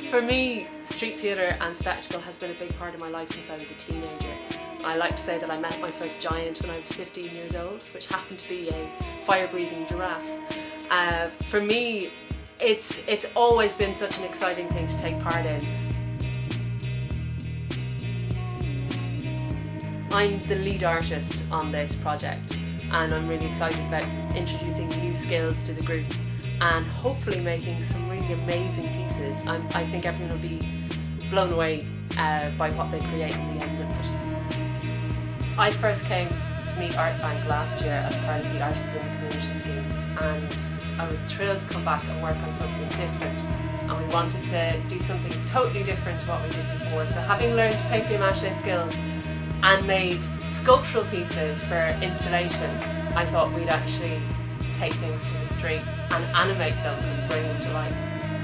For me, street theatre and spectacle has been a big part of my life since I was a teenager. I like to say that I met my first giant when I was 15 years old, which happened to be a fire-breathing giraffe. For me, it's always been such an exciting thing to take part in. I'm the lead artist on this project, and I'm really excited about introducing new skills to the group and hopefully making some really amazing pieces. I think everyone will be blown away by what they create in the end of it. I first came to meet Artbank last year as part of the Artist in the Community scheme, and I was thrilled to come back and work on something different, and we wanted to do something totally different to what we did before. So having learned papier-mâché skills and made sculptural pieces for installation, I thought we'd actually take things to the street and animate them and bring them to life.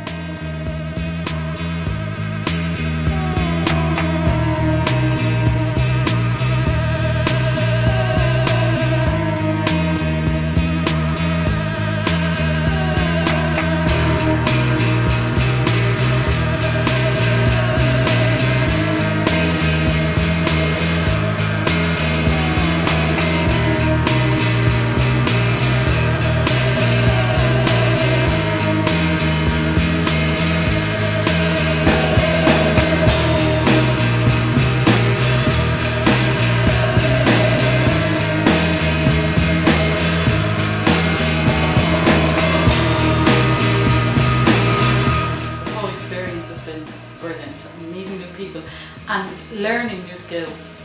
Brilliant, meeting new people and learning new skills.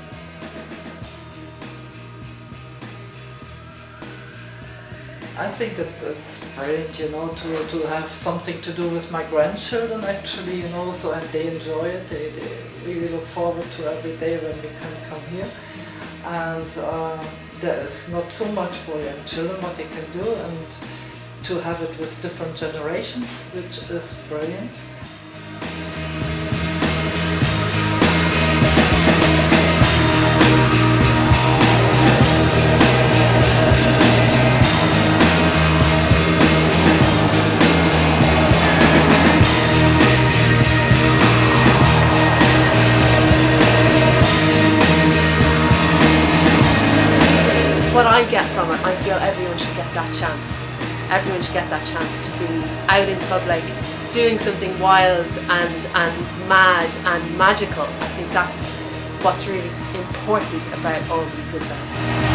I think it's brilliant, you know, to have something to do with my grandchildren actually, you know, so and they enjoy it. They really look forward to every day when we can come here. And there is not so much for young children what they can do, and to have it with different generations, which is brilliant. What I get from it, I feel everyone should get that chance. Everyone should get that chance to be out in public, doing something wild and mad and magical. I think that's what's really important about all these events.